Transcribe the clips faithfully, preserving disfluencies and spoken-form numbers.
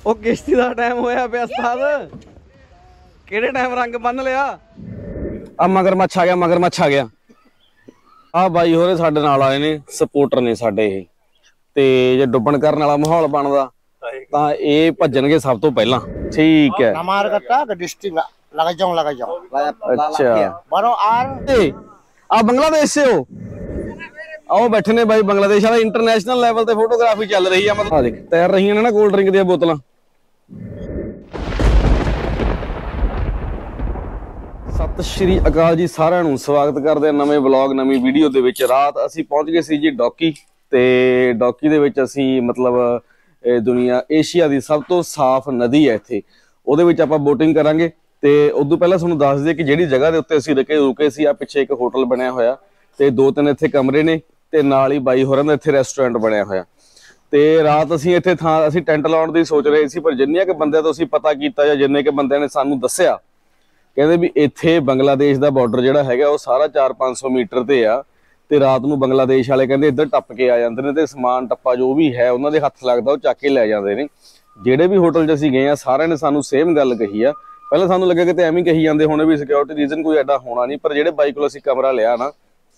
ਉਹ ਕਿਸ਼ਤੀ ਦਾ ਟਾਈਮ ਹੋਇਆ ਪਿਆ ਉਸਤਾਦ। ਕਿਹੜੇ ਟਾਈਮ ਰੰਗ ਬੰਨ ਲਿਆ। ਆ ਮਗਰਮੱਛ ਆ ਗਿਆ, ਮਗਰਮੱਛ ਆ ਗਿਆ। ਆ ਬਾਈ ਹੋਰੇ ਸਾਡੇ ਨਾਲ आए ने, सपोर्टर ने साडे ਇਹ। ਤੇ ਜੇ ਡੁੱਬਣ ਕਰਨ ਵਾਲਾ ਮਾਹੌਲ ਬਣਦਾ ਤਾਂ ਇਹ ਭੱਜਣਗੇ ਸਭ ਤੋਂ ਪਹਿਲਾਂ। ਠੀਕ ਹੈ। हमारे का डिस्ट्रिक्ट लगा जाऊं लगा जाऊं। अच्छा बरो आर आ बांग्लादेश से हो? आओ बैठे ने भाई बांग्लादेश वाला इंटरनेशनल लेवल ते फोटोग्राफी चल रही है। मतलब देख तैर रही है ना कोल्ड ड्रिंक दी बोतलां। सत श्री अकाल जी सारिਆਂ ਨੂੰ ਸਵਾਗਤ ਕਰਦੇ ਹਾਂ ਨਵੇਂ ਵਲੌਗ ਨਵੀਂ ਵੀਡੀਓ ਦੇ ਵਿੱਚ। ਰਾਤ ਅਸੀਂ ਪਹੁੰਚ ਗਏ ਸੀ ਜੀ ਡੌਕੀ ਤੇ ਡੌਕੀ ਦੇ ਵਿੱਚ ਅਸੀਂ ਮਤਲਬ ਦੁਨੀਆ ਏਸ਼ੀਆ ਦੀ ਸਭ ਤੋਂ ਸਾਫ਼ ਨਦੀ ਹੈ ਇੱਥੇ, ਉਹਦੇ ਵਿੱਚ ਆਪਾਂ ਬੋਟਿੰਗ ਕਰਾਂਗੇ। ਤੇ ਉਦੋਂ ਪਹਿਲਾਂ ਤੁਹਾਨੂੰ ਦੱਸ ਦਈਏ ਕਿ ਜਿਹੜੀ ਜਗ੍ਹਾ ਦੇ ਉੱਤੇ ਅਸੀਂ ਰੁਕੇ ਰੁਕੇ ਸੀ ਆ ਪਿੱਛੇ ਇੱਕ ਹੋਟਲ ਬਣਿਆ ਹੋਇਆ ਤੇ ਦੋ ਤਿੰਨ ਇੱਥੇ ਕਮਰੇ ਨੇ ਤੇ ਨਾਲ ਹੀ ਬਾਈ ਹੋਰਾਂ ਦਾ ਇੱਥੇ ਰੈਸਟੋਰੈਂਟ ਬਣਿਆ ਹੋਇਆ। ਤੇ ਰਾਤ ਅਸੀਂ ਇੱਥੇ ਥਾਂ ਅਸੀਂ ਟੈਂਟ ਲਾਉਣ ਦੀ ਸੋਚ ਰਹੇ ਸੀ, ਪਰ ਜਿੰਨੀਆਂ ਕਿ ਬੰਦਿਆਂ ਤੋਂ ਅਸੀਂ ਪਤਾ ਕੀਤਾ ਜਾਂ ਜਿੰਨੇ ਕਿ ਬੰਦਿਆਂ ਨੇ ਸਾਨੂੰ ਦੱਸਿਆ, ਕਹਿੰਦੇ ਵੀ ਇੱਥੇ ਬੰਗਲਾਦੇਸ਼ ਦਾ ਬਾਰਡਰ ਜਿਹੜਾ ਹੈਗਾ ਉਹ ਸਾਰਾ ਚਾਰ ਪੰਜ ਸੌ ਮੀਟਰ ਤੇ ਆ ਤੇ ਰਾਤ ਨੂੰ ਬੰਗਲਾਦੇਸ਼ ਵਾਲੇ ਕਹਿੰਦੇ ਇੱਧਰ ਟੱਪ ਕੇ ਆ ਜਾਂਦੇ ਨੇ ਤੇ ਸਮਾਨ ਟੱਪਾ ਜੋ ਵੀ ਹੈ ਉਹਨਾਂ ਦੇ ਹੱਥ ਲੱਗਦਾ ਉਹ ਚੱਕ ਕੇ ਲੈ ਜਾਂਦੇ ਨੇ। ਜਿਹੜੇ ਵੀ ਹੋਟਲ 'ਚ ਅਸੀਂ ਗਏ ਆ ਸਾਰਿਆਂ ਨੇ ਸਾਨੂੰ ਸੇਮ ਗੱਲ ਕਹੀ ਆ। ਪਹਿਲਾਂ ਸਾਨੂੰ ਲੱਗਿਆ ਕਿ ਤੇ ਐਵੇਂ ਕਹੀ ਜਾਂਦੇ ਹੋਣੇ ਵੀ ਸਿਕਿਉਰਿਟੀ ਰੀਜ਼ਨ ਕੋਈ ਐਡਾ ਹੋਣਾ ਨਹੀਂ, ਪਰ ਜਿਹੜੇ ਬਾਈ ਕੋਲ ਅਸੀਂ ਕਮਰਾ ਲਿਆ ਨਾ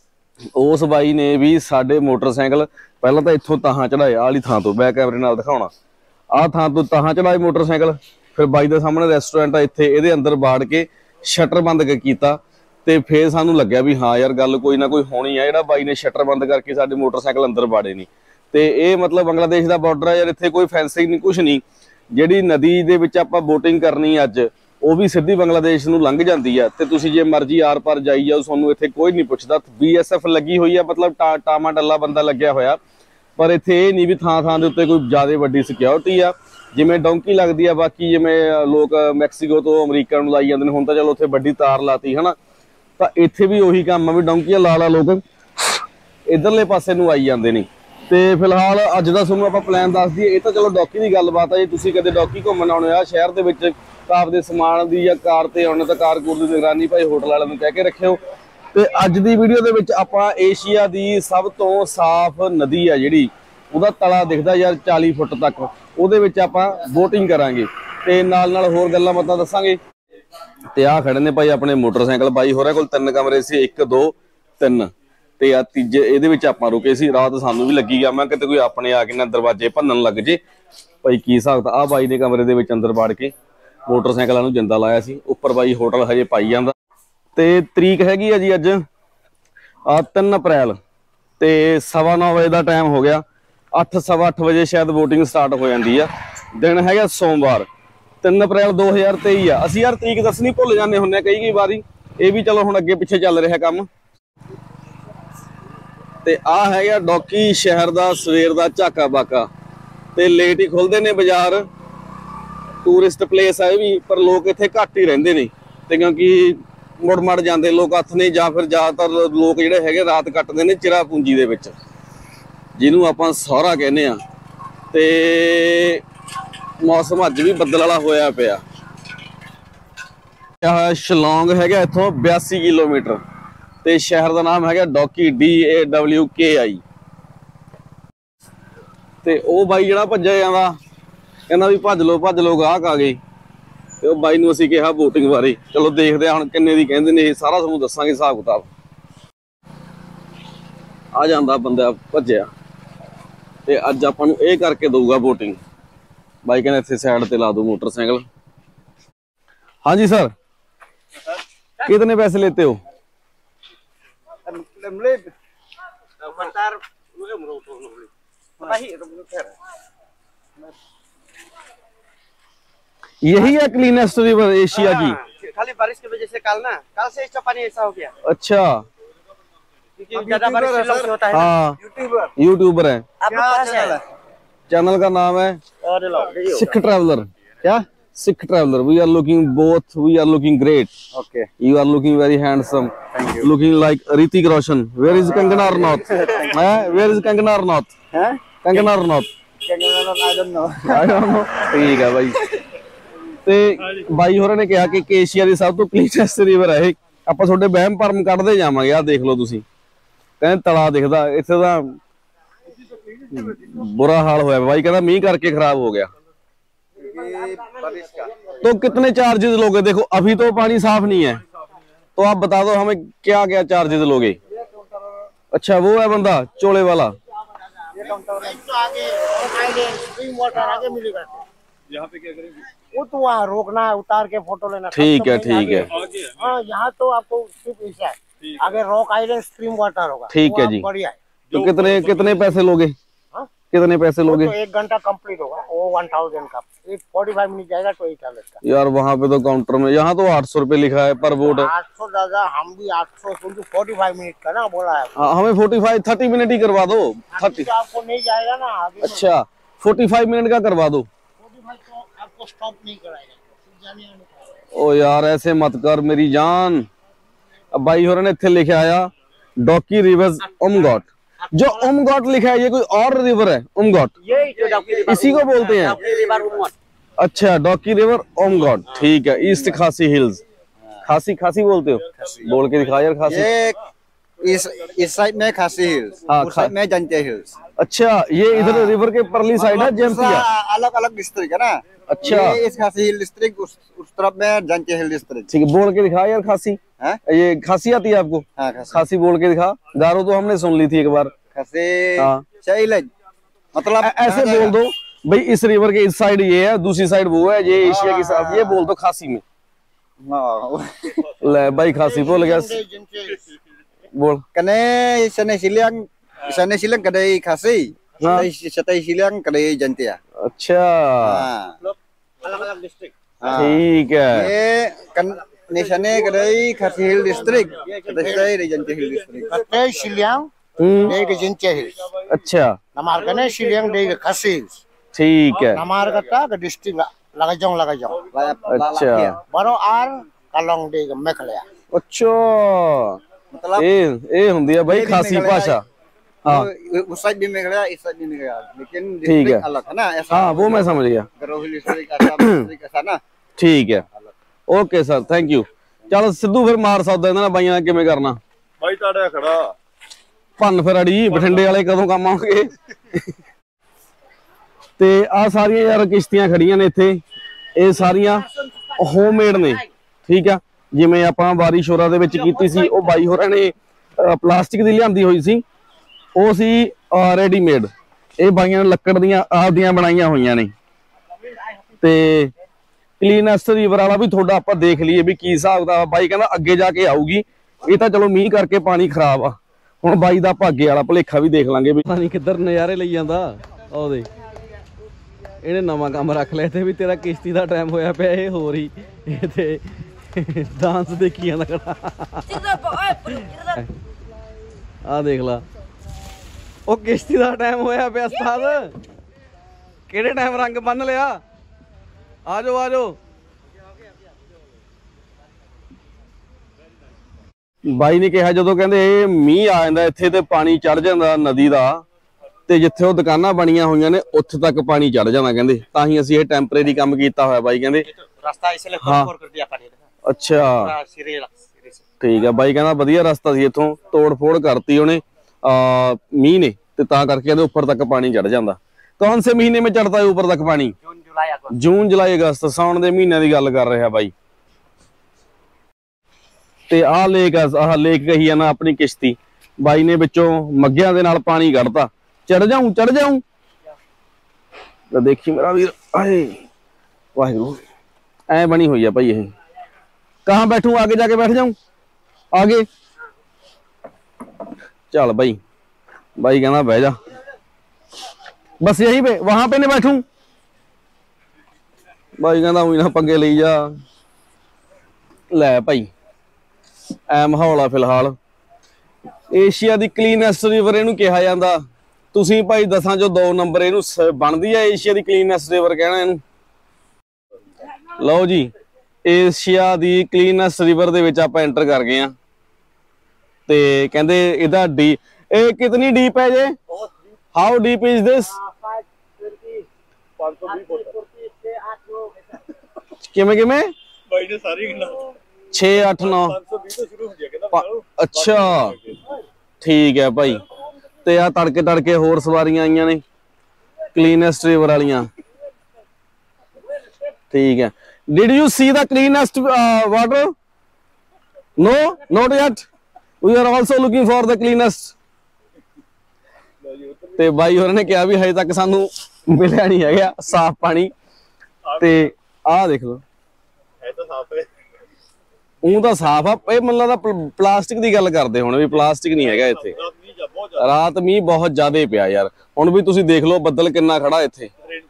ਉਸ ਬਾਈ ਨੇ ਵੀ ਸਾਡੇ ਮੋਟਰਸਾਈਕਲ ਪਹਿਲਾਂ ਤਾਂ ਇੱਥੋਂ ਤਾਹਾਂ ਚੜਾਏ ਆਲੀ ਥਾਂ ਤੋਂ, ਬੈਕ ਕੈਮਰੇ ਨਾਲ ਦਿਖਾਉਣਾ, ਆਹ ਥਾਂ ਤੋਂ ਤਾਹਾਂ ਚੜਾਏ ਮੋਟਰਸਾਈਕਲ। ਫਿਰ ਬਾਈ ਦੇ ਸਾਹਮਣੇ ਰੈਸਟੋਰੈਂਟ ਆ ਇੱਥੇ, ਇਹਦੇ ਅੰਦਰ ਬਾੜ ਕੇ ਸ਼ਟਰ ਬੰਦ ਕੀਤਾ ਤੇ ਫੇਰ ਸਾਨੂੰ ਲੱਗਿਆ ਵੀ ਹਾਂ ਯਾਰ ਗੱਲ ਕੋਈ ਨਾ ਕੋਈ ਹੋਣੀ ਆ। ਜਿਹੜਾ ਬਾਈ ਨੇ ਸ਼ਟਰ ਬੰਦ ਕਰਕੇ ਸਾਡੇ ਮੋਟਰਸਾਈਕਲ ਅੰਦਰ ਬਾੜੇ ਨਹੀਂ। ਤੇ ਇਹ ਮਤਲਬ ਬੰਗਲਾਦੇਸ਼ ਦਾ ਬਾਰਡਰ ਆ ਯਾਰ, ਇੱਥੇ ਕੋਈ ਫੈਂਸਿੰਗ ਨਹੀਂ ਕੁਛ ਨਹੀਂ। ਜਿਹੜੀ ਨਦੀ ਦੇ ਵਿੱਚ ਆਪਾਂ ਬੋਟਿੰਗ ਕਰਨੀ ਅੱਜ ਉਹ ਵੀ ਸਿੱਧੀ ਬੰਗਲਾਦੇਸ਼ ਨੂੰ ਲੰਘ ਜਾਂਦੀ ਆ ਤੇ ਤੁਸੀਂ ਜੇ ਮਰਜ਼ੀ ਆਰ ਪਾਰ ਜਾਈ ਜਾਓ, ਤੁਹਾਨੂੰ ਇੱਥੇ ਕੋਈ ਨਹੀਂ ਪੁੱਛਦਾ। ਬੀ ਐਸ ਐਫ ਲੱਗੀ ਹੋਈ ਆ, ਮਤਲਬ ਟਾਮਾ ਡੱਲਾ ਬੰਦਾ ਲੱਗਿਆ ਹੋਇਆ, ਪਰ ਇੱਥੇ ਇਹ ਨਹੀਂ ਵੀ ਥਾਂ ਥਾਂ ਦੇ ਉੱਤੇ ਕੋਈ ਜ਼ਿਆਦਾ ਵੱਡੀ ਸਿਕਿਉਰਿਟੀ ਆ ਜਿਵੇਂ ਡੌਂਕੀ ਲੱਗਦੀ ਆ। ਬਾਕੀ ਜਿਵੇਂ ਲੋਕ ਮੈਕਸੀਕੋ ਤੋਂ ਅਮਰੀਕਾ ਨੂੰ ਲਾਈ ਜਾਂਦੇ ਨੇ, ਹੁਣ ਤਾਂ ਚਲੋ ਉੱਥੇ ਵੱਡੀ ਤਾਰ ਲਾਤੀ ਹਨਾ, ਤਾਂ ਇੱਥੇ ਵੀ ਉਹੀ ਕੰਮ ਆ ਵੀ ਡੌਂਕੀਆਂ ਲਾ ਲਾ ਲੋਕ ਇਧਰਲੇ ਪਾਸੇ ਨੂੰ ਆਈ ਜਾਂਦੇ ਨੇ। ਤੇ ਫਿਲਹਾਲ ਅੱਜ ਦਾ ਤੁਹਾਨੂੰ ਆਪਾਂ ਪਲਾਨ ਦੱਸ ਦਈਏ। ਇਹ ਤਾਂ ਚਲੋ ਡੌਕੀ ਦੀ ਗੱਲਬਾਤ ਆ, ਜੇ ਤੁਸੀਂ ਕਦੇ ਡੌਕੀ ਘੁੰਮਣ ਆਉਣੇ ਆ ਸ਼ਹਿਰ ਦੇ ਵਿੱਚ ਤਾਂ ਆਪਦੇ ਸਮਾਨ ਦੀ ਜਾਂ ਕਾਰ ਤੇ ਆਉਣੇ ਤਾਂ ਕਾਰ ਕੂਰ ਦੀ ਨਿਗਰਾਨੀ ਭਾਈ ਹੋਟਲ ਵਾਲਿਆਂ ਨੂੰ ਕਹਿ ਕੇ ਰੱਖਿਓ। ਤੇ ਅੱਜ ਦੀ ਵੀਡੀਓ ਦੇ ਵਿੱਚ ਆਪਾਂ ਏਸ਼ੀਆ ਦੀ ਸਭ ਤੋਂ ਸਾਫ਼ ਨਦੀ ਆ ਜਿਹੜੀ, ਉਹਦਾ ਤਲਾ ਦਿਖਦਾ ਯਾਰ ਚਾਲੀ ਫੁੱਟ ਤੱਕ, ਉਹਦੇ ਵਿੱਚ ਆਪਾਂ ਬੋਟਿੰਗ ਕਰਾਂਗੇ ਤੇ ਨਾਲ ਨਾਲ ਹੋਰ ਗੱਲਾਂ ਬਾਤਾਂ ਦੱਸਾਂਗੇ। ਤੇ ਆਹ ਖੜੇ ਨੇ ਭਾਈ ਆਪਣੇ ਮੋਟਰਸਾਈਕਲ, ਬਾਈ ਹੋਰਾਂ ਕੋਲ ਤਿੰਨ ਕਮਰੇ ਸੀ, ਇੱਕ ਦੋ ਤਿੰਨ, ਤੇ ਆ ਤੀਜੇ ਇਹਦੇ ਵਿੱਚ ਆਪਾਂ ਰੁਕੇ ਸੀ। ਰਾਤ ਸਾਨੂੰ ਵੀ ਲੱਗੀ ਗਿਆ ਮੈਂ ਕਿਤੇ ਕੋਈ ਆਪਣੇ ਆ ਕੇ ਨਾ ਦਰਵਾਜ਼ੇ ਭੰਨਣ ਲੱਗ ਜੇ ਭਾਈ ਕੀ ਹਿਸਾਬ। ਆਹ ਬਾਈ ਨੇ ਕਮਰੇ ਦੇ ਵਿੱਚ ਅੰਦਰ ਵੜ ਕੇ ਮੋਟਰਸਾਈਕਲਾਂ ਨੂੰ ਜਿੰਦਾ ਲਾਇਆ ਸੀ। ਉੱਪਰ ਬਾਈ ਹੋਟਲ ਹਜੇ ਪਾਈ ਜਾਂਦਾ। ਤੇ ਤਰੀਕ ਹੈਗੀ ਆ ਜੀ ਅੱਜ ਆ ਤਿੰਨ ਅਪ੍ਰੈਲ ਤੇ ਸਵਾ ਨੌ ਵਜੇ ਦਾ ਟਾਈਮ ਹੋ ਗਿਆ। ਅੱਠ ਸਵਾ ਅੱਠ ਵਜੇ ਸ਼ਾਇਦ ਵੋਟਿੰਗ ਸਟਾਰਟ ਹੋ ਜਾਂਦੀ ਆ। ਦਿਨ ਹੈਗਾ ਸੋਮਵਾਰ, ਤਿੰਨ ਅਪ੍ਰੈਲ ਦੋ ਹਜ਼ਾਰ ਤੇਈ ਆ। ਅਸੀਂ ਯਾਰ ਤਰੀਕ ਦੱਸਣੀ ਭੁੱਲ ਜਾਂਦੇ ਹੁੰਦੇ ਕਈ ਕਈ ਵਾਰੀ, ਇਹ ਵੀ ਚਲੋ ਹੁਣ ਅੱਗੇ ਪਿੱਛੇ ਚੱਲ ਰਿਹਾ ਕੰਮ। ਤੇ ਆ ਹੈਗਾ ਡੌਕੀ ਸ਼ਹਿਰ ਦਾ ਸਵੇਰ ਦਾ ਝਾਕਾ ਬਾਕਾ, ਤੇ ਲੇਟ ਹੀ ਖੁੱਲਦੇ ਨੇ ਬਾਜ਼ਾਰ, ਟੂਰਿਸਟ ਪਲੇਸ ਆ ਇਹ ਵੀ, ਪਰ ਲੋਕ ਇੱਥੇ ਘੱਟ ਹੀ ਰਹਿੰਦੇ ਨੇ ਤੇ ਕਿਉਂਕਿ ਮੁੜ ਮੜ ਜਾਂਦੇ ਲੋਕ ਹੱਥ ਨੇ, ਜਾਂ ਫਿਰ ਜ਼ਿਆਦਾਤਰ ਲੋਕ ਜਿਹੜੇ ਹੈਗੇ ਰਾਤ ਕੱਟਦੇ ਨੇ ਚਿਰਾ ਪੂੰਜੀ ਦੇ ਵਿੱਚ, ਜਿਹਨੂੰ ਆਪਾਂ ਸਹੁਰਾ ਕਹਿੰਦੇ ਆ। ਤੇ ਮੌਸਮ ਅੱਜ ਵੀ ਬੱਦਲ ਵਾਲਾ ਹੋਇਆ ਪਿਆ। ਸ਼ਿਲੌਂਗ ਹੈਗਾ ਇੱਥੋਂ ਬਿਆਸੀ ਕਿਲੋਮੀਟਰ ਤੇ ਸ਼ਹਿਰ ਦਾ ਨਾਮ ਹੈਗਾ ਡੌਕੀ, ਡੀ ਏ ਡਬਲਿਊ ਕੇ ਆਈ। ਤੇ ਉਹ ਬਾਈ ਜਿਹੜਾ ਭੱਜਿਆ ਜਾਂਦਾ ਕਹਿੰਦਾ ਵੀ ਭੱਜ ਲੋ ਭੱਜ ਲੋ ਗਾਹਕ ਆ ਗਏ, ਤੇ ਉਹ ਬਾਈ ਨੂੰ ਅਸੀਂ ਕਿਹਾ ਬੋਟਿੰਗ ਬਾਰੇ। ਚਲੋ ਦੇਖਦੇ ਆ ਹੁਣ ਕਿੰਨੇ ਦੀ ਕਹਿੰਦੇ ਨੇ, ਇਹ ਸਾਰਾ ਤੁਹਾਨੂੰ ਦੱਸਾਂਗੇ ਹਿਸਾਬ ਕਿਤਾਬ। ਆ ਜਾਂਦਾ ਬੰਦਾ ਭੱਜਿਆ ਤੇ ਅੱਜ ਆਪਾਂ ਨੂੰ ਇਹ ਕਰਕੇ ਦਊਗਾ ਬੋਟਿੰਗ। ਬਾਈ ਕਹਿੰਦਾ ਇੱਥੇ ਸਾਈਡ ਤੇ ਲਾ ਦੋ मोटरसाइकिल। हाँ जी सर, कितने पैसे लेते हो? यही है क्लीनेस्ट रिवर एशिया की? खाली बारिश की वजह से कल ना कल से इसका पानी ऐसा हो गया। अच्छा, ज्यादा बारिश से होता है। हाँ, यूट्यूबर यूट्यूबर है। आपका चैनल का नाम है सिख ट्रैवलर। क्या? Sikh traveller. We are looking both, we are looking great. Okay, you are looking very handsome, looking like Hrithik Roshan. Where is Kangana Ranaut? Where is Kangana Ranaut? Kangana Ranaut I don't know, I don't know. ठीक है भाई। ਤੇ ਬਾਈ ਹੋਰਾਂ ਨੇ ਕਿਹਾ ਕਿ ਏਸ਼ੀਆ ਦੀ ਸਭ ਤੋਂ ਕਲੀਨੈਸਟ ਰਿਵਰ ਹੈ ਇਹ। ਆਪਾਂ ਤੁਹਾਡੇ ਵਹਿਮ ਭਰਮ ਕੱਢਦੇ ਜਾਵਾਂਗੇ। ਆਹ ਦੇਖ ਲਓ ਤੁਸੀਂ, ਕਹਿੰਦੇ ਤਲਾ ਦਿਖਦਾ ਇੱਥੇ ਦਾ ਬੁਰਾ ਹਾਲ ਹੋਇਆ ਬਾਈ ਕਹਿੰਦਾ ਮੀਂਹ ਕਰਕੇ ਖਰਾਬ ਹੋ ਗਿਆ। बारिश का। तो कितने चार्जेस लोगे? देखो अभी तो पानी साफ नहीं है, तो आप बता दो हमें क्या क्या चार्जेस लोगे। अच्छा वो है बंदा चोले वाला। ये काउंटर है तो आगे आइलैंड स्प्रिंग वाटर आगे मिलेगा। यहाँ पे क्या करेंगे? वो तो वहाँ रोकना है, उतार के फोटो लेना। ठीक है ठीक है। हाँ यहाँ तो आपको सिर्फ ऐसा है, आगे रॉक आइलैंड स्प्रिंग वाटर होगा। ठीक है जी। बढ़िया है। तो कितने कितने पैसे लोगे? हाँ? कितने पैसे लोगे? तो एक घंटा कंप्लीट होगा, वो वन थाउजेंड का। एक फोर्टी फाइव मिनट जाएगा तो एट हंड्रेड का। यार वहाँ पे तो काउंटर में, यहाँ तो आठ सौ रुपए लिखा है पर बोट। आठ सौ दादा, हम भी आठ सौ फोर्टी फाइव मिनट का ना बोला है। हाँ, हमें फोर्टी फाइव थर्टी मिनट ही करवा दो। थर्टी आपको नहीं जाएगा ना अभी। अच्छा फोर्टी फाइव मिनट का करवा दो। फोर्टी फाइव तो आपको स्टॉप नहीं कराएगा, जाने आने का। ओ यार ऐसे मत कर मेरी जान। अब भाई होरे ने इत्थे लिखा आया डॉकी रिवर्स उमगॉट। जो उमगॉट लिखा है ये कोई और रिवर है? उमगॉट यही जो डॉकी रिवर, इसी को बोलते हैं? डॉकी रिवर उमगॉट। अच्छा डॉकी रिवर उमगॉट, ठीक है। ईस्ट खासी हिल्स। खासी खासी बोलते हो? बोल के दिखा यार खासी। ये इस इस साइड में खासी हिल्स, हाँ, उस साइड में जंते हिल्स। अच्छा ये इधर रिवर के परली साइड है जैंतिया। अलग अलग डिस्ट्रिक्ट है ना। अच्छा ये इस खासी हिल डिस्ट्रिक्ट, उस उस तरफ में जंते हिल डिस्ट्रिक्ट। ठीक है, बोल के दिखा यार खासी। हैं? ये खासी आती है आपको? हाँ खासी। खासी बोल के दिखा। गारो तो हमने सुन ली थी एक बार। खासी हाँ। शैलज मतलब ऐ- ऐसे बोल दो भाई, इस रिवर के इस साइड ये है, दूसरी साइड वो है, ये एशिया की साइड, ये बोल दो खासी में। ले भाई खासी बोल गया। बोल कने सने सिलिंग सने सिलिंग कदे खासी, हाँ। सते सिलिंग कदे जंतिया। अच्छा अलग अलग डिस्ट्रिक्ट। ठीक है। ये कन निशाने कदे खासी हिल डिस्ट्रिक्ट, कदे जंते हिल डिस्ट्रिक्ट। कदे सिलिंग हम्म दे जंते हिल। अच्छा नमार कने सिलिंग दे खासी हिल्स। ठीक है। नमार कता के डिस्ट्रिक्ट लगा जाऊं लगा जाऊं। अच्छा बरो आर कलोंग दे मेखलिया। अच्छा मतलब ए ए ਹੁੰਦੀ है भाई खासी भाषा। हाँ उस साइड भी मेघालय, इस साइड भी मेघालय, लेकिन ठीक है। डिस्ट्रिक्ट अलग है ना ऐसा। हाँ वो मैं समझ गया। गरोहिल डिस्ट्रिक्ट ऐसा, डिस्ट्रिक्ट ऐसा ना। ठीक है ओके सर थैंक यू। चल सिद्धू फिर मार सौਦਾ ਇਹਨਾਂ ਨਾਲ ਬਾਈਆਂ ਨਾਲ ਕਿਵੇਂ ਕਰਨਾ? ਬਾਈ ਤੁਹਾਡਾ ਖੜਾ ਭੰਨ ਫਿਰ ਅੜੀ ਬਠਿੰਡੇ ਵਾਲੇ ਕਦੋਂ ਕੰਮ ਆਉਣਗੇ? ਤੇ ਆ ਸਾਰੀਆਂ ਯਾਰ ਕਿਸ਼ਤੀਆਂ ਖੜੀਆਂ ਨੇ ਇੱਥੇ, ਇਹ ਸਾਰੀਆਂ ਹੋਮਮੇਡ ਨੇ। ਠੀਕ ਆ, ਜਿਵੇਂ ਆਪਾਂ ਬਾਰਿਸ਼ ਹੋਰਾਂ ਦੇ ਵਿੱਚ ਕੀਤੀ ਸੀ, ਉਹ ਬਾਈ ਹੋਰਾਂ ਨੇ ਪਲਾਸਟਿਕ ਦੀ ਲਿਆਂਦੀ ਹੋਈ ਸੀ, ਉਹ ਸੀ ਰੈਡੀਮੇਡ। ਇਹ ਬਾਈਆਂ ਨੇ ਲੱਕੜ ਦੀਆਂ ਆਪਦੀਆਂ ਬਣਾਈਆਂ ਹੋਈਆਂ ਨੇ। ਤੇ ਕਲੀਨੈਸ ਰਿਵਰ ਵਾਲਾ ਵੀ ਤੁਹਾਡਾ ਆਪਾਂ ਦੇਖ ਲਈਏ ਵੀ ਕੀ ਹਿਸਾਬ ਦਾ। ਬਾਈ ਕਹਿੰਦਾ ਅੱਗੇ ਜਾ ਕੇ ਆਊਗੀ, ਇਹ ਤਾਂ ਚਲੋ ਮੀਂਹ ਕਰਕੇ ਪਾਣੀ ਖਰਾਬ ਆ। ਹੁਣ ਬਾਈ ਦਾ ਆਪਾਂ ਅੱਗੇ ਵਾਲਾ ਭਲੇਖਾ ਵੀ ਦੇਖ ਲਾਂਗੇ ਵੀ ਪਾਣੀ ਕਿੱਧਰ ਨਜ਼ਾਰੇ ਲਈ ਜਾਂਦਾ। ਉਹਦੇ ਇਹਨੇ ਨਵਾਂ ਕੰਮ ਰੱਖ ਲਿਆ ਤੇ ਵੀ ਤੇਰਾ ਕਿਸ਼ਤੀ ਦਾ ਟਾਈਮ ਹੋਇਆ ਪਿਆ, ਇਹ ਹੋਰ ਹੀ ਇਹ ਤੇ ਡਾਂਸ ਦੇਖੀ ਜਾਂਦਾ ਖੜਾ। ਆ ਦੇਖ ਲਾ, ਉਹ ਕਿਸ਼ਤੀ ਦਾ ਟਾਈਮ ਹੋਇਆ ਪਿਆ ਉਸਤਾਦ। ਕਿਹੜੇ ਟਾਈਮ ਰੰਗ ਬੰਨ ਲਿਆ? ਆ ਜਾਓ ਆ ਜਾਓ। ਬਾਈ ਨੇ ਕਿਹਾ ਜਦੋਂ ਕਹਿੰਦੇ ਇਹ ਮੀਂਹ ਆ ਜਾਂਦਾ ਇੱਥੇ ਤੇ ਪਾਣੀ ਚੜ ਜਾਂਦਾ ਨਦੀ ਦਾ, ਤੇ ਜਿੱਥੇ ਉਹ ਦੁਕਾਨਾਂ ਬਣੀਆਂ ਹੋਈਆਂ ਨੇ ਉੱਥੇ ਤੱਕ ਪਾਣੀ ਚੜ ਜਾਂਦਾ ਕਹਿੰਦੇ। ਤਾਂ ਹੀ ਅਸੀਂ ਇਹ ਟੈਂਪਰੇਰੀ ਕੰਮ ਕੀਤਾ ਹੋਇਆ ਬਾਈ ਕਹਿੰਦੇ। रास्ता इसलिए खोल कर दिया पानी ने। ਅੱਛਾ पूरा सिरे सिरे से। ਠੀਕ ਹੈ, ਬਾਈ ਕਹਿੰਦਾ ਵਧੀਆ ਰਸਤਾ ਸੀ, ਇੱਥੋਂ ਤੋੜ ਫੋੜ ਕਰਤੀ ਉਹਨੇ ਆ ਮੀਂਹ ਨੇ, ਤੇ ਤਾਂ ਕਰਕੇ ਇਹਦੇ ਉੱਪਰ ਤੱਕ ਪਾਣੀ ਚੜ ਜਾਂਦਾ। ਕੌਣ ਸੇ ਮਹੀਨੇ में ਚੜਦਾ ਹੈ ਉੱਪਰ ਤੱਕ ਪਾਣੀ? जून जुलाई अगस्त। ਜੂਨ ਜੁਲਾਈ ਅਗਸਤ ਸਾਉਣ ਦੇ ਮਹੀਨਿਆਂ ਦੀ ਗੱਲ ਕਰ ਰਿਹਾ ਬਾਈ। ਤੇ ਆਹ ਲੇਕ ਆ, ਆਹ ਲੇਕ ਕਹੀ ਆ ਨਾ ਆਪਣੀ ਕਿਸ਼ਤੀ। ਬਾਈ ਨੇ ਵਿੱਚੋਂ ਮੱਗਿਆਂ ਦੇ ਨਾਲ ਪਾਣੀ ਕੱਢਤਾ। ਚੜ ਜਾऊं ਚੜ ਜਾऊं ਤਾਂ ਦੇਖੀ ਮੇਰਾ ਵੀਰ। ਆਏ ਵਾਹਿਗੁਰੂ, ਐ ਬਣੀ ਹੋਈ ਆ ਭਾਈ ਇਹ। ਕਹਾਂ ਬੈਠੂ? ਆਗੇ ਜਾ ਕੇ बैठ जाऊं आगे। चल भाई, भाई कहना बह जा, बस यही पे वहां पे नहीं बैठूं। भाई कहना ना पंगे ले जा। लै भाई ऐ माहौल आ फिलहाल। एशिया दी क्लीनेस्ट रिवर इहनूं कहा जांदा। तुसीं भाई दसां जो दो नंबर इहनूं बनदी है एशिया दी क्लीनेस्ट रिवर कहना इहनूं। लो जी एशिया दी क्लीनेस्ट रिवर दे विच आपां एंटर कर गए हां। ते कहंदे इहदा डी ए कितनी डीप है जे? How deep is this? किमें किमें ਬਾਈ ਨੇ ਸਾਰੀ ਗਿਣਾ छे अठ नौ ਪੰਜ ਸੌ ਵੀਹ ਤੋਂ ਸ਼ੁਰੂ ਹੁੰਦੀ ਹੈ ਕਹਿੰਦਾ। अच्छा ठीक है भाई। ते आ तड़के तड़के होर सवारियां आईयां ने क्लीनेस्ट रिवर वालियां। ठीक है। Did you see the cleanest uh, water? No, not yet. We are also looking for the cleanest. ਤੇ ਬਾਈ ਹੋਰਾਂ ਨੇ ਕਿਹਾ ਵੀ ਹਜੇ ਤੱਕ ਸਾਨੂੰ ਮਿਲਿਆ ਨਹੀਂ ਹੈਗਾ ਸਾਫ਼ ਪਾਣੀ। ਤੇ ਆਹ ਦੇਖ ਲਓ, ਹੈ ਤਾਂ ਸਾਫ਼ ਹੈ, ਉਹ ਤਾਂ ਸਾਫ਼ ਆ। ਇਹ ਮੈਨੂੰ ਲੱਗਦਾ ਪਲਾਸਟਿਕ ਦੀ ਗੱਲ ਕਰਦੇ ਹੁਣ, ਵੀ ਪਲਾਸਟਿਕ ਨਹੀਂ ਹੈਗਾ ਇੱਥੇ। ਰਾਤ ਮੀਂਹ ਬਹੁਤ ਜ਼ਿਆਦਾ ਪਿਆ ਯਾਰ। ਹੁਣ ਵੀ ਤੁਸੀਂ ਦੇਖ ਲਓ ਬੱਦਲ ਕਿੰਨਾ ਖੜਾ ਇੱਥੇ।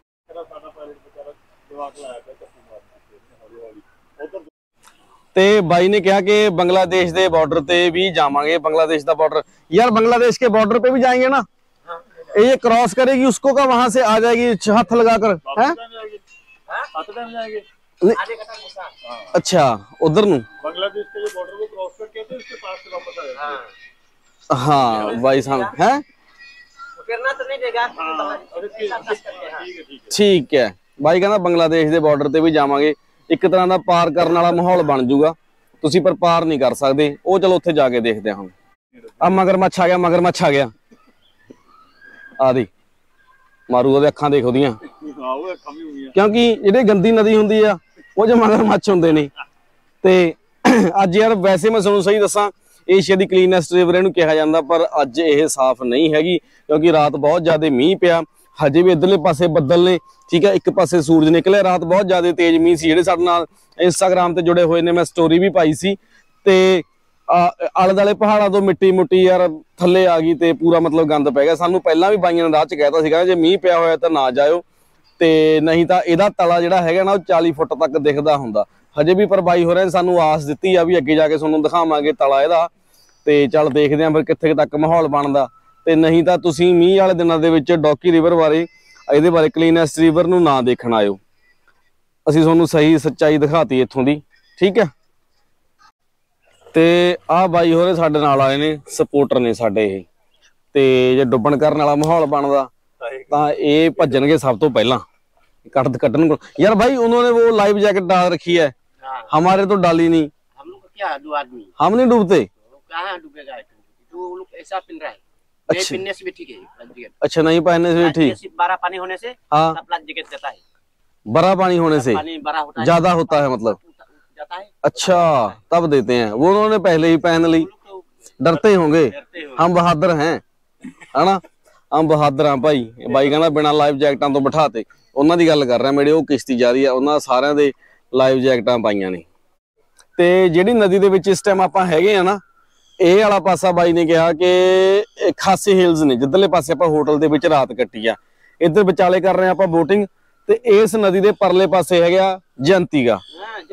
ਤੇ ਬਾਈ ਨੇ ਕਿਹਾ ਕਿ बांग्लादेश ਦੇ ਬਾਰਡਰ ਤੇ ਵੀ ਜਾਵਾਂਗੇ। बांग्लादेश ਦਾ ਬਾਰਡਰ यार, बांग्लादेश के बॉर्डर पे भी जाएंगे ना। ये क्रॉस करेगी उसको का वहां से आ जाएगी हाथ लगाकर है। अच्छा उधर नु बांग्लादेश के जो बॉर्डर को क्रॉस करके तो इसके पास से वापस आ जाएगा। हाँ भाई साहब है, फिरना तो नहीं देगा। ठीक है। ਬਾਈ ਕਹਿੰਦਾ बांग्लादेश ਦੇ ਬਾਰਡਰ ਤੇ ਵੀ ਜਾਵਾਂਗੇ। ਇੱਕ ਤਰ੍ਹਾਂ ਦਾ ਪਾਰ ਕਰਨ ਵਾਲਾ ਮਾਹੌਲ ਬਣ ਜਾਊਗਾ, ਤੁਸੀਂ ਪਰ ਪਾਰ ਨਹੀਂ ਕਰ ਸਕਦੇ। ਉਹ ਚਲੋ ਉੱਥੇ ਜਾ ਕੇ ਦੇਖਦੇ ਹਾਂ। ਹੁਣ ਆ ਮਗਰਮੱਛ ਆ ਗਿਆ, ਮਗਰਮੱਛ ਆ ਗਿਆ। ਆਦੀ ਮਾਰੂ ਉਹਦੇ ਅੱਖਾਂ ਦੇਖ ਉਹਦੀਆਂ, ਕਿਉਂਕਿ ਜਿਹੜੇ ਗੰਦੀ ਨਦੀ ਹੁੰਦੀ ਆ ਉਹ 'ਚ ਮਗਰਮੱਛ ਹੁੰਦੇ ਨੇ। ਤੇ ਅੱਜ ਯਾਰ ਵੈਸੇ ਮੈਂ ਤੁਹਾਨੂੰ ਸਹੀ ਦੱਸਾਂ, ਏਸ਼ੀਆ ਦੀ ਕਲੀਨੈਸਟ ਰਿਵਰ ਇਹਨੂੰ ਕਿਹਾ ਜਾਂਦਾ, ਪਰ ਅੱਜ ਇਹ ਸਾਫ਼ ਨਹੀਂ ਹੈਗੀ ਕਿਉਂਕਿ ਰਾਤ ਬਹੁਤ ਜ਼ਿਆਦਾ ਮੀਂਹ ਪਿਆ। ਹਜੇ ਵੀ ਇਧਰਲੇ ਪਾਸੇ ਬੱਦਲ ਨੇ, ਠੀਕ ਹੈ, ਇੱਕ ਪਾਸੇ ਸੂਰਜ ਨਿਕਲਿਆ। ਰਾਤ ਬਹੁਤ ਜ਼ਿਆਦਾ ਤੇਜ਼ ਮੀਂਹ ਸੀ। ਜਿਹੜੇ ਸਾਡੇ ਨਾਲ ਇੰਸਟਾਗ੍ਰਾਮ ਤੇ ਜੁੜੇ ਹੋਏ ਨੇ, ਮੈਂ ਸਟੋਰੀ ਵੀ ਪਾਈ ਸੀ। ਤੇ ਆਲੇ ਦੁਆਲੇ ਪਹਾੜਾਂ ਤੋਂ ਮਿੱਟੀ ਮੁੱਟੀ ਯਾਰ ਥੱਲੇ ਆ ਗਈ ਤੇ ਪੂਰਾ ਮਤਲਬ ਗੰਦ ਪੈ ਗਿਆ। ਸਾਨੂੰ ਪਹਿਲਾਂ ਵੀ ਬਾਈਆਂ ਨੇ ਰਾਹ 'ਚ ਕਹਿਤਾ ਸੀਗਾ ਜੇ ਮੀਂਹ ਪਿਆ ਹੋਇਆ ਤਾਂ ਨਾ ਜਾਇਓ, ਤੇ ਨਹੀਂ ਤਾਂ ਇਹਦਾ ਤਲਾ ਜਿਹੜਾ ਹੈਗਾ ਨਾ ਉਹ ਚਾਲੀ ਫੁੱਟ ਤੱਕ ਦਿਖਦਾ ਹੁੰਦਾ। ਹਜੇ ਵੀ ਪਰ ਬਾਈ ਹੋ ਰਹੇ ਸਾਨੂੰ ਆਸ ਦਿੱਤੀ ਆ ਵੀ ਅੱਗੇ ਜਾ ਕੇ ਤੁਹਾਨੂੰ ਦਿਖਾਵਾਂਗੇ ਤਲਾ ਇਹਦਾ। ਤੇ ਚੱਲ ਦੇਖਦੇ ਆਂ ਫਿਰ ਕਿੱਥੇ ਤੱਕ ਮਾਹੌਲ ਬਣਦਾ। ਤੇ ਨਹੀਂ ਤਾਂ ਤੁਸੀਂ ਮੀਂਹ ਵਾਲੇ ਦਿਨਾਂ ਦੇ ਵਿੱਚ ਡੌਕੀ ਰਿਵਰ ਬਾਰੇ, ਇਹਦੇ ਬਾਰੇ ਕਲੀਨੈਸਟ ਰਿਵਰ ਨੂੰ ਨਾ ਦੇਖਣ ਆਇਓ। ਅਸੀਂ ਤੁਹਾਨੂੰ ਸਹੀ ਸੱਚਾਈ ਦਿਖਾਤੀ ਇੱਥੋਂ ਦੀ, ਠੀਕ ਹੈ। ਤੇ ਆਹ ਬਾਈ ਹੋਰੇ ਸਾਡੇ ਨਾਲ ਆਏ ਨੇ, ਸਪੋਰਟਰ ਨੇ ਸਾਡੇ ਇਹ। ਤੇ ਜੇ ਡੁੱਬਣ ਕਰਨ ਵਾਲਾ ਮਾਹੌਲ ਬਣਦਾ ਤਾਂ ਇਹ ਭੱਜਣਗੇ ਸਭ ਤੋਂ ਪਹਿਲਾਂ ਕੱਢ ਕੱਢਣ ਕੋਲ। ਯਾਰ भाई उन्होंने वो लाइफ जैकेट डाल रखी है, हमारे तो डाली नहीं। हम लोग क्या दो आदमी हम नहीं डूबते। कहाँ डूबेगा, तो वो लोग ऐसा पिन रहा है। अच्छा। पिनने से भी ठीक है। अच्छा नहीं पहनने से ठीक, बड़ा पानी होने से हाँ जैकेट देता है। बड़ा पानी होने से पानी बड़ा होता है, ज्यादा होता है मतलब जाता है। अच्छा तब देते हैं। वो उन्होंने पहले ही पहन ली, डरते होंगे। हम बहादुर हैं है ना, हम बहादुर हाँ भाई। भाई कहना बिना लाइफ जैकटा तो बिठाते। ਉਹਨਾਂ ਦੀ ਗੱਲ ਕਰ ਰਿਹਾ, ਮੇਰੇ ਉਹ ਕਿਸ਼ਤੀ ਜਾ ਰਹੀ ਆ, ਉਹਨਾਂ ਸਾਰਿਆਂ ਦੇ ਲਾਈਵ ਜੈਕਟਾਂ ਪਾਈਆਂ ਨੇ। ਤੇ ਜਿਹੜੀ ਨਦੀ ਦੇ ਵਿੱਚ ਇਸ ਟਾਈਮ ਆਪਾਂ ਹੈਗੇ ਆ ਨਾ, ਇਹ ਵਾਲਾ ਪਾਸਾ ਬਾਈ ਨੇ ਕਿਹਾ ਕਿ ਖਾਸੀ ਹਿਲਸ ਨੇ, ਜਿੱਧਰਲੇ ਪਾਸੇ ਆਪਾਂ ਹੋਟਲ ਦੇ ਵਿੱਚ ਰਾਤ ਕੱਟੀ ਆ। ਇੱਧਰ ਵਿਚਾਲੇ ਕਰ ਰਹੇ ਆ ਆਪਾਂ ਬੋਟਿੰਗ। ਤੇ ਇਸ ਨਦੀ ਦੇ ਪਰਲੇ ਪਾਸੇ ਹੈਗਾ ਜयंती ਗਾ।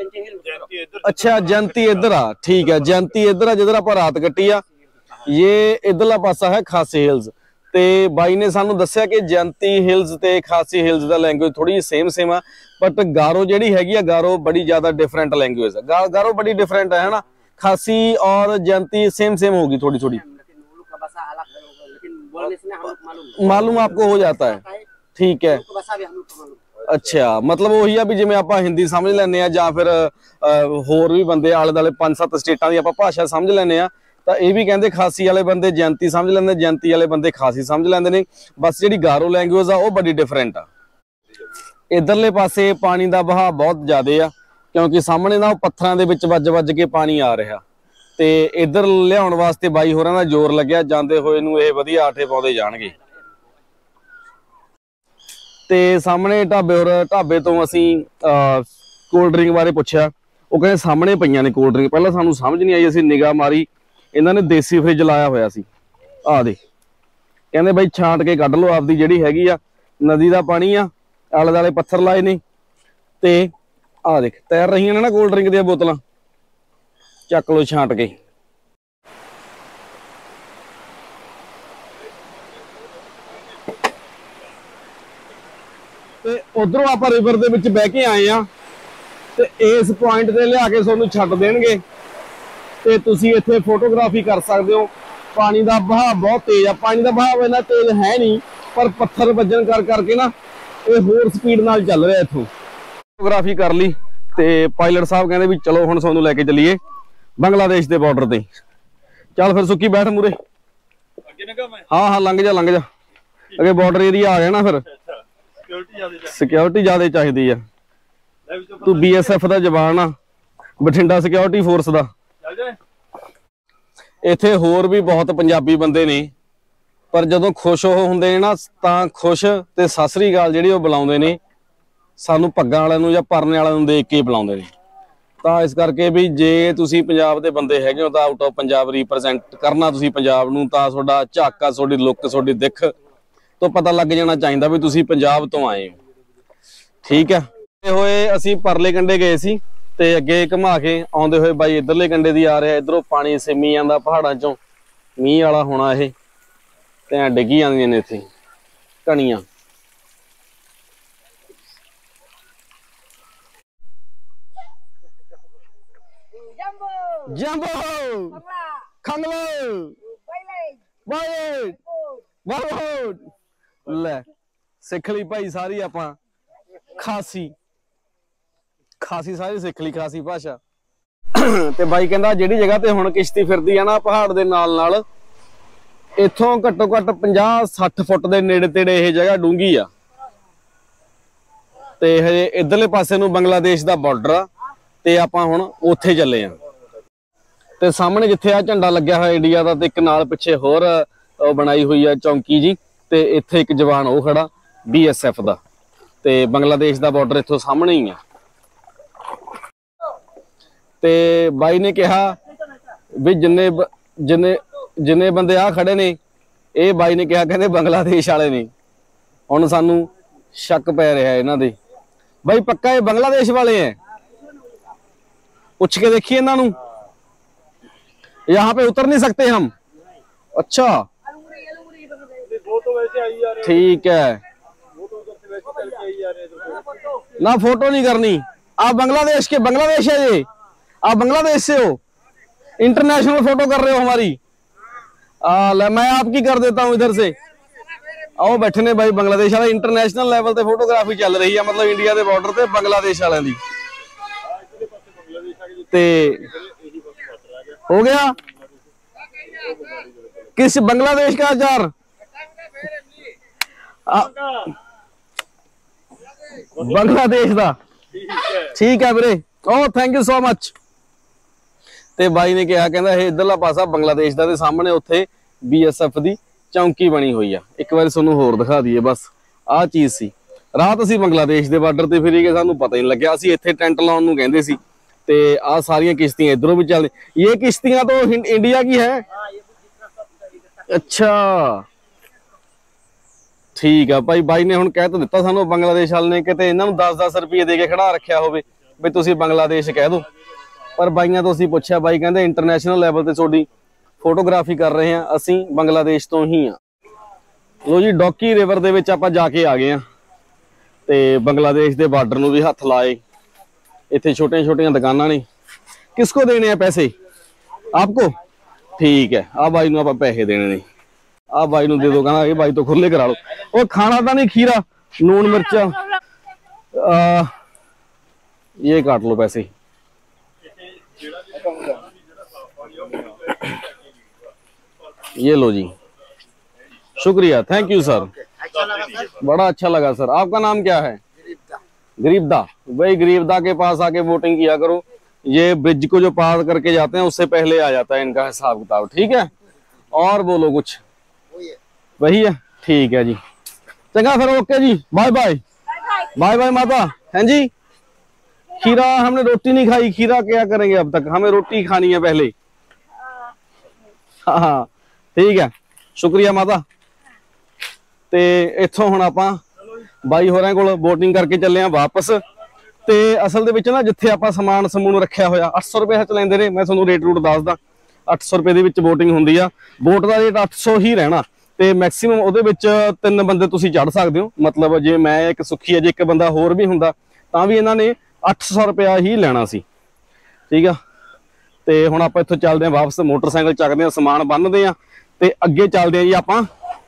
ਅੱਛਾ जयंती ਇੱਧਰ ਆ, ਠੀਕ ਹੈ। जयंती ਇੱਧਰ ਆ ਜਿੱਧਰ ਆਪਾਂ ਰਾਤ ਕੱਟੀ ਆ। ਇਹ ਇੱਧਰਲਾ ਪਾਸਾ ਹੈ ਖਾਸੀ ਹਿਲਸ। ਤੇ ਬਾਈ ਨੇ ਸਾਨੂੰ ਦੱਸਿਆ ਕਿ जयंती ਹਿਲਸ ਤੇ ਖਾਸੀ ਹਿਲਸ ਦਾ ਲੈਂਗੁਏਜ ਥੋੜੀ ਸੇਮ ਸੇਮ ਆ, ਬਟ ਗਾਰੋ ਜਿਹੜੀ ਹੈਗੀ ਆ, ਗਾਰੋ ਬੜੀ ਜ਼ਿਆਦਾ ਡਿਫਰੈਂਟ ਲੈਂਗੁਏਜ ਆ। ਗਾਰੋ बड़ी डिफरेंट है ना। खासी और जयंती सेम सेम होगी थोड़ी थोड़ी, मालूम आपको हो जाता है, ठीक है। अच्छा मतलब वही आ भी जिवें आपां हिंदी समझ लैंदे आ जां फिर होर भी बंदे आले दुआले पांच सत्त स्टेटां दी आपां भाषा समझ लैंदे आ, तां इह भी कहंदे खासी वाले बंदे जयंती समझ लैंदे, जयंती वाले बंदे खासी समझ लैंदे ने। बस जिहड़ी गारो लैंगुएज आ वो बड़ी डिफरेंट आ। इधरले पासे पानी दा बहाव बहुत ज़्यादा आ क्योंकि सामने ना पत्थरां दे विच वज वज के पानी आ रहा। ते इधर लियाउण वास्ते बाई होरां दा जोर लग्या, जांदे होए नूं इह वधिया आठे पाउंदे जाणगे। ते सामने ढाबे और ढाबे तो असीं कोल्ड ड्रिंक बारे पुछया, वो कहंदे सामने पईयां ने कोल्ड ड्रिंक। पहलां सानूं समझ नहीं आई, असीं निगाह मारी, इन्हां ने देसी फ्रिज लाया होया सी। आ दे कहंदे बई छांट के कढ लो आपदी जिहड़ी हैगी आ, नदी दा पानी आ, आले दुआले पत्थर लाए ने। ते आ देख तैर रही ने ना कोल्ड ड्रिंक दी बोतलां, चक लो छांट के। ते उधरों आप रिवर दे विच बह के आए आ, ते इस पॉइंट ते लिया के तुहानूं छड्ड देणगे ते तुसीं इत्थे फोटोग्राफी कर सकदे हो। पानी दा बहाव बहुत तेज आ, पानी दा बहाव इन्ना तेज है नहीं, पर पत्थर वजन कर करके ना ये होर स्पीड नाल चल रहा। इत्थों फोटोग्राफी कर ली ते पायलट साहब कहंदे भी चलो हुण तुहानूं लैके चलीए बांग्लादेश के बॉर्डर ते। चल फिर सुक्की बैठ मूरे। हाँ हाँ लंघ जा लंघ जा, अगे बॉर्डर एरिया आ गया ना, फिर सिक्योरिटी ज्यादा चाहिए है। ਤੂੰ ਬੀਐਸਐਫ ਦਾ ਜਵਾਨ ਆ, ਬਠਿੰਡਾ ਸਿਕਿਉਰਿਟੀ ਫੋਰਸ ਦਾ। ਇੱਥੇ ਹੋਰ ਵੀ ਬਹੁਤ ਪੰਜਾਬੀ ਬੰਦੇ ਨੇ, ਪਰ ਜਦੋਂ ਖੁਸ਼ ਉਹ ਹੁੰਦੇ ਨੇ ਨਾ ਤਾਂ ਖੁਸ਼ ਤੇ ਸਤਿ ਸ੍ਰੀ ਅਕਾਲ ਜਿਹੜੀ ਉਹ ਬੁਲਾਉਂਦੇ ਨੇ, ਸਾਨੂੰ ਪੱਗਾਂ ਵਾਲਿਆਂ ਨੂੰ ਜਾਂ ਪਰਨੇ ਵਾਲਿਆਂ ਨੂੰ ਦੇਖ ਕੇ ਬੁਲਾਉਂਦੇ ਨੇ। ਤਾਂ ਇਸ ਕਰਕੇ ਵੀ ਜੇ ਤੁਸੀਂ ਪੰਜਾਬ ਦੇ ਬੰਦੇ ਹੈਗੇ ਹੋ ਤਾਂ ਆਊਟ ਆਫ ਪੰਜਾਬ ਰੀਪ੍ਰੈਜ਼ੈਂਟ ਕਰਨਾ ਤੁਸੀਂ ਪੰਜਾਬ ਨੂੰ, ਤਾਂ ਤੁਹਾਡਾ ਝਾਕਾ, ਤੁਹਾਡੀ ਲੁੱਕ, ਤੁਹਾਡੀ ਦਿੱਖ ਤੋਂ ਪਤਾ ਲੱਗ ਜਾਣਾ ਚਾਹੀਦਾ ਵੀ ਤੁਸੀਂ ਪੰਜਾਬ ਤੋਂ ਆਏ ਹੋ। ਠੀਕ ਹੈ। ਹੋਏ ਅਸੀਂ ਪਰਲੇ ਕੰਢੇ ਗਏ ਸੀ ਤੇ ਅੱਗੇ ਘੁਮਾ ਕੇ ਆਉਂਦੇ ਹੋਏ ਬਾਈ ਇਧਰਲੇ ਕੰਢੇ ਦੀ ਆ ਰਿਹਾ। ਇਧਰੋਂ ਪਾਣੀ ਸਿੰਮੀ ਜਾਂਦਾ ਪਹਾੜਾਂ ਚੋਂ, ਮੀਂਹ ਵਾਲਾ ਹੋਣਾ ਇਹ, ਤੇ ਐ ਡਿੱਗੀ ਜਾਂਦੀਆਂ ਨੇ ਇੱਥੇ ਕਣੀਆਂ। Jumbo, Kanglo, Violet, Violet, ਲੈ ਸਿੱਖ ਲਈ ਭਾਈ ਸਾਰੀ ਆਪਾਂ ਖਾਸੀ ਖਾਸੀ ਸਾਰੀ ਸਿੱਖ ਲਈ, ਖਾਸੀ ਭਾਸ਼ਾ। ਤੇ ਬਾਈ ਕਹਿੰਦਾ ਜਿਹੜੀ ਜਗ੍ਹਾ ਤੇ ਹੁਣ ਕਿਸ਼ਤੀ ਫਿਰਦੀ ਆ ਨਾ ਪਹਾੜ ਦੇ ਨਾਲ ਨਾਲ, ਇੱਥੋਂ ਘੱਟੋ ਘੱਟ ਪੰਜਾਹ ਸੱਠ ਫੁੱਟ ਦੇ ਨੇੜੇ ਤੇੜੇ ਇਹ ਜਗ੍ਹਾ ਡੂੰਘੀ ਆ। ਤੇ ਹਜੇ ਇਧਰਲੇ ਪਾਸੇ ਨੂੰ ਬੰਗਲਾਦੇਸ਼ ਦਾ ਬਾਰਡਰ ਆ ਤੇ ਆਪਾਂ ਹੁਣ ਉੱਥੇ ਚੱਲੇ ਆ। ਤੇ ਸਾਹਮਣੇ ਜਿੱਥੇ ਆ ਝੰਡਾ ਲੱਗਿਆ ਹੋਇਆ ਇੰਡੀਆ ਦਾ, ਤੇ ਇੱਕ ਨਾਲ ਪਿੱਛੇ ਹੋਰ ਬਣਾਈ ਹੋਈ ਆ ਚੌਂਕੀ ਜੀ, ਤੇ ਇੱਥੇ ਇੱਕ ਜਵਾਨ ਉਹ ਖੜਾ ਬੀਐਸਐਫ ਦਾ, ਤੇ ਬੰਗਲਾਦੇਸ਼ ਦਾ ਬਾਰਡਰ ਇੱਥੋਂ ਸਾਹਮਣੇ ਹੀ ਆ। ਤੇ ਬਾਈ ਨੇ ਕਿਹਾ ਵੀ ਜਿੰਨੇ ਜਿੰਨੇ ਜਿੰਨੇ ਬੰਦੇ ਆ ਖੜੇ ਨੇ, ਇਹ ਬਾਈ ਨੇ ਕਿਹਾ ਕਹਿੰਦੇ ਬੰਗਲਾਦੇਸ਼ ਵਾਲੇ ਨੇ। ਹੁਣ ਸਾਨੂੰ ਸ਼ੱਕ ਪੈ ਰਿਹਾ ਇਹਨਾਂ ਦੇ। ਬਾਈ ਪੱਕਾ ਇਹ ਬੰਗਲਾदेश वाले हैं? पूछ के देखिए इन्हां नूं। यहाँ पे उतर नहीं सकते हम? अच्छा ठीक है, ना फोटो नहीं करनी। आप बांग्लादेश के, बांग्लादेश है ये, आप बांग्लादेश से हो, इंटरनेशनल फोटो कर रहे हो हमारी। आ, मैं आपकी कर देता हूँ इधर से। आओ बैठे ने भाई बांग्लादेश वाले, इंटरनेशनल लेवल पे फोटोग्राफी चल रही है, मतलब इंडिया के बॉर्डर पे बांग्लादेश वालों की। ते हो गया किस बांग्लादेश का अचार? बांग्लादेश का ठीक है वीरे, ओ थैंक यू सो मच। ते बाई ने कहा कहंदा ये इधरला पासा बांग्लादेश दा, ते सामने उत्थे बीएसएफ दी चौंकी बनी हुई है। एक बार तुहानूं होर दिखा दईए, बस आ चीज़ सी। रात असीं बांग्लादेश के बार्डर ते फिरी गए, सानूं पता ही नहीं लग्या। असीं इत्थे टेंट लाउण नूं कहंदे सी, ते आ सारियां किश्तियां इधरों भी चल। ये किश्तियां तो इंडिया की है? अच्छा ठीक है भाई। बाई ने हुण कह तो दिता सानूं बांग्लादेश वाले ने, किते इन्हां नूं दस दस रुपये दे के खड़ा रखिया होवे भी तुसीं बांग्लादेश कह दो। पर बाईयां तो असीं पुछिया, बाई कहंदे इंटरनेशनल लैवल ते तुहाडी फोटोग्राफी कर रहे हैं, असी बांग्लादेश तो ही हाँ। लो जी डॉकी रिवर दे विच आपां जाके आ गए हैं, ते बांग्लादेश के बार्डर नूं भी हथ लाए। इत्थे छोटियां छोटियां दुकानां ने। किसको देने हैं पैसे? आपको ठीक है। आ बाई नूं आपां पैसे देने ने, आ बाई नूं दे दो, कहना ये बाई तो खुले करा लो। और खाना तो नहीं, खीरा लून मिर्चा आ, ये काट लो पैसे। ये लो जी, शुक्रिया, थैंक यू सर, बड़ा अच्छा लगा सर। आपका नाम क्या है? गरीबदा। भाई गरीबदा के पास आके वोटिंग किया करो। ये ब्रिज को जो पार करके जाते हैं उससे पहले आ जाता है इनका हिसाब किताब, ठीक है। और बोलो कुछ। वही है, ठीक है जी, चंगा फिर, ओके जी, बाय बाय। बाय बाय माता। हैं जी, खीरा हमने रोटी नहीं खाई, खीरा क्या करेंगे अब तक, हमें रोटी खानी है पहले। हाँ हाँ ठीक है, शुक्रिया माता। ते इत्थों हुण आपां बाई होरां कोल बोटिंग करके चले हैं वापस। ते असल दे विच ना जिथे आपां समान समून रखिया होया अठ सौ रुपए हच लैंदे ने। मैं तुहानूं रेट रूट दसदा, अठ सौ रुपए दे विच बोटिंग हुंदी आ। बोट दा रेट अठ सौ ही रहना, ते मैक्सीमम उहदे विच तीन बंदे तुसीं चढ़ सकदे हो। मतलब जे मैं एक सुखी है, जे एक बंदा होर भी हुंदा तां भी इन्हां ने अठ सौ रुपया ही लेना सी, ठीक है। ते हुण आपां इत्थों चलदे हां वापस, मोटरसाइकिल चकदे हां, समान बन्नदे हां, ते अगे चलते हैं जी आपां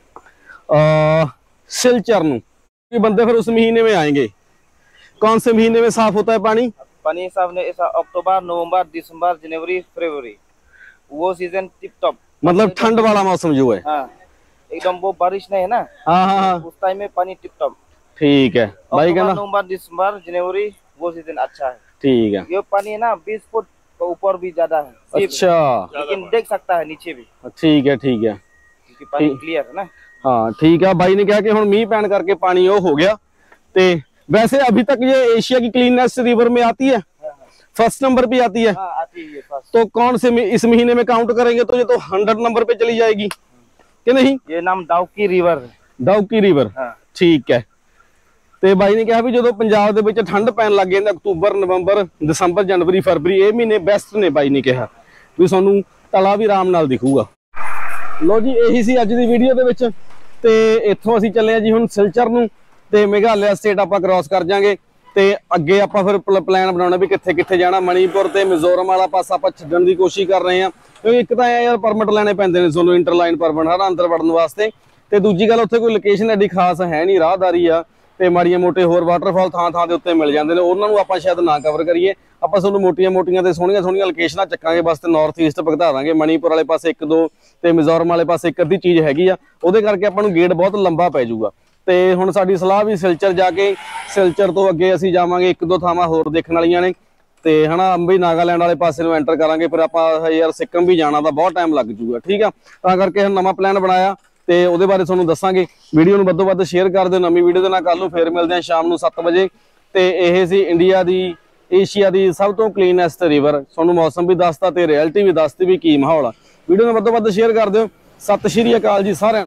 सिलचर नूं। बंदे फिर उस महीने में आएंगे। कौन से महीने में साफ होता है पानी? पानी साफ ने ऐसा अक्टूबर, नवंबर, दिसंबर, जनवरी, फरवरी, वो सीजन टिप टॉप। मतलब ठंड वाला मौसम जो है, हाँ एकदम, वो बारिश नहीं है ना, हाँ हाँ हाँ, उस टाइम में पानी टिप टॉप। ठीक है भाई। कहना नवंबर, दिसंबर, जनवरी वो सीजन अच्छा है। ठीक है। ये पानी है ना बीस फुट का ऊपर भी ज्यादा है। अच्छा, लेकिन देख सकता है नीचे भी। ठीक है ठीक है, क्योंकि पानी क्लियर है ना। हाँ ठीक है। बाई ने कहा कि हुण मीह पैण करके पानी वो हो गया। ते वैसे अभी तक ये एशिया की क्लीनेस्ट रिवर में आती है, फर्स्ट नंबर पे आती है। हाँ, आती है फर्स्ट। तो कौन से इस महीने में काउंट करेंगे तो ये तो हंड्रेड नंबर पे चली जाएगी कि नहीं? ये नाम डाउकी रिवर है। डाउकी रिवर, हाँ। ठीक है। ਤੇ ਬਾਈ ਨੇ ਕਿਹਾ ਵੀ ਜਦੋਂ ਪੰਜਾਬ ਦੇ ਵਿੱਚ ਠੰਡ ਪੈਣ ਲੱਗ ਜਾਂਦੀ ਅਕਤੂਬਰ ਨਵੰਬਰ ਦਸੰਬਰ ਜਨਵਰੀ ਫਰਵਰੀ ਇਹ ਮਹੀਨੇ ਬੈਸਟ ਨੇ ਬਾਈ ਨੇ ਕਿਹਾ ਵੀ ਤੁਹਾਨੂੰ ਤਲਾ ਵੀ ਆਰਾਮ ਨਾਲ ਦਿਖੂਗਾ। ਲੋ ਜੀ ਇਹੀ ਸੀ ਅੱਜ ਦੀ ਵੀਡੀਓ ਦੇ ਵਿੱਚ ਤੇ ਇੱਥੋਂ ਅਸੀਂ ਚੱਲੇ ਆ ਜੀ ਹੁਣ ਸਿਲਚਰ ਨੂੰ ਤੇ ਮੇਘਾਲਿਆ ਸਟੇਟ ਆਪਾਂ ਕ੍ਰਾਸ ਕਰ ਜਾਾਂਗੇ ਤੇ ਅੱਗੇ ਆਪਾਂ ਫਿਰ ਪਲਾਨ ਬਣਾਉਣਾ ਵੀ ਕਿੱਥੇ ਕਿੱਥੇ ਜਾਣਾ। ਮਣੀਪੁਰ ਤੇ ਮਿਜ਼ੋਰਮ ਵਾਲਾ ਪਾਸਾ ਆਪਾਂ ਛੱਡਣ ਦੀ ਕੋਸ਼ਿਸ਼ ਕਰ ਰਹੇ ਹਾਂ ਕਿਉਂਕਿ ਇੱਕ ਤਾਂ ਯਾਰ ਪਰਮਿਟ ਲੈਣੇ ਪੈਂਦੇ ਨੇ ਤੁਹਾਨੂੰ ਇੰਟਰਲਾਈਨ ਪਰਮਿਟ ਹਨਾ ਅੰਦਰ ਵੜਨ ਵਾਸਤੇ ਤੇ ਦੂਜੀ ਗੱਲ ਉੱਥੇ ਕੋਈ ਲੋਕੇਸ਼ਨ ਐਡੀ ਖਾਸ ਹੈ ਨਹੀਂ, ਰਾਹਦਾਰੀ ਆ ਤੇ ਮਾੜੀਆਂ ਮੋਟੇ ਹੋਰ ਵਾਟਰਫਾਲ ਥਾਂ ਥਾਂ ਦੇ ਉੱਤੇ ਮਿਲ ਜਾਂਦੇ ਨੇ, ਉਹਨਾਂ ਨੂੰ ਆਪਾਂ ਸ਼ਾਇਦ ਨਾ ਕਵਰ ਕਰੀਏ। ਆਪਾਂ ਤੁਹਾਨੂੰ ਮੋਟੀਆਂ ਮੋਟੀਆਂ ਤੇ ਸੋਹਣੀਆਂ ਸੋਹਣੀਆਂ ਲੋਕੇਸ਼ਨਾਂ ਚੱਕਾਂਗੇ ਬਸ ਤੇ ਨਾਰਥ ਈਸਟ ਭਗਤਾ ਦਾਂਗੇ। ਮਣੀਪੁਰ ਵਾਲੇ ਪਾਸੇ ਇੱਕ ਦੋ ਤੇ ਮਿਜ਼ੋਰਮ ਵਾਲੇ ਪਾਸੇ ਇੱਕ ਅੱਧੀ ਚੀਜ਼ ਹੈਗੀ ਆ, ਉਹਦੇ ਕਰਕੇ ਆਪਾਂ ਨੂੰ ਗੇਟ ਬਹੁਤ ਲੰਬਾ ਪੈ ਜਾਊਗਾ। ਤੇ ਹੁਣ ਸਾਡੀ ਸਲਾਹ ਵੀ ਸਿਲਚਰ ਜਾ ਕੇ ਸਿਲਚਰ ਤੋਂ ਅੱਗੇ ਅਸੀਂ ਜਾਵਾਂਗੇ ਇੱਕ ਦੋ ਥਾਵਾਂ ਹੋਰ ਦੇਖਣ ਵਾਲੀਆਂ ਨੇ ਤੇ ਹਨਾ ਅੰਬੀ ਨਾਗਾਲੈਂਡ ਵਾਲੇ ਪਾਸੇ ਨੂੰ ਐਂਟਰ ਕਰਾਂਗੇ। ਫਿਰ ਆਪਾਂ ਯਾਰ ਸਿੱਕਮ ਵੀ ਜਾਣਾ ਤਾਂ ਬਹੁਤ ਟਾਈਮ ਲੱਗ ਜੂਗਾ, ਠੀਕ ਆ। ਤਾਂ ਕਰਕੇ ਹੁਣ ਨਵਾਂ ਪਲਾਨ ਬਣਾਇਆ ਤੇ ਉਹਦੇ ਬਾਰੇ ਤੁਹਾਨੂੰ ਦੱਸਾਂਗੇ। ਵੀਡੀਓ ਨੂੰ ਵੱਧੋ ਵੱਧ ਸ਼ੇਅਰ ਕਰ ਦਿਓ। ਨਵੀਂ ਵੀਡੀਓ ਦੇ ਨਾਲ ਕੱਲ ਨੂੰ ਫੇਰ ਮਿਲਦੇ ਹਾਂ ਸ਼ਾਮ ਨੂੰ ਸੱਤ ਵਜੇ ਤੇ ਇਹ ਸੀ ਇੰਡੀਆ ਦੀ ਏਸ਼ੀਆ ਦੀ ਸਭ ਤੋਂ ਕਲੀਨੈਸਟ ਰਿਵਰ। ਤੁਹਾਨੂੰ ਮੌਸਮ ਵੀ ਦੱਸਤਾ ਤੇ ਰਿਐਲਿਟੀ ਵੀ ਦੱਸਤੀ ਵੀ ਕੀ ਮਾਹੌਲ ਆ। ਵੀਡੀਓ ਨੂੰ ਵੱਧੋ ਵੱਧ ਸ਼ੇਅਰ ਕਰ ਦਿਓ। ਸਤਿ ਸ਼੍ਰੀ ਅਕਾਲ ਜੀ ਸਾਰਿਆਂ